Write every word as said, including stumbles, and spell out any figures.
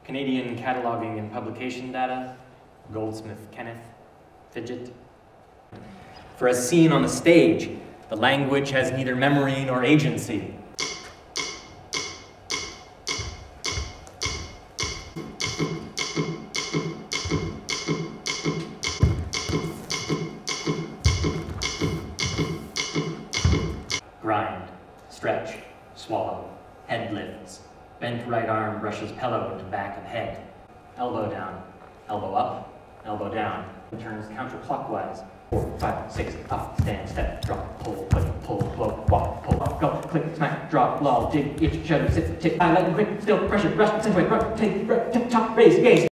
Canadian cataloging and publication data, Goldsmith, Kenneth, Fidget. For a scene on a stage, the language has neither memory nor agency. Grind, stretch, swallow, head lifts. Bent right arm brushes pillow into back of head. Elbow down, elbow up, elbow down. Turns counterclockwise. Four, five, six, up, stand, step, drop, pull, click, pull, float, walk, pull, up, go, click, smack, drop, lull, jig, itch, shudder, sit, tick, I like quick, still, pressure, brush, accentuate, rotate, tip, top, raise, gaze.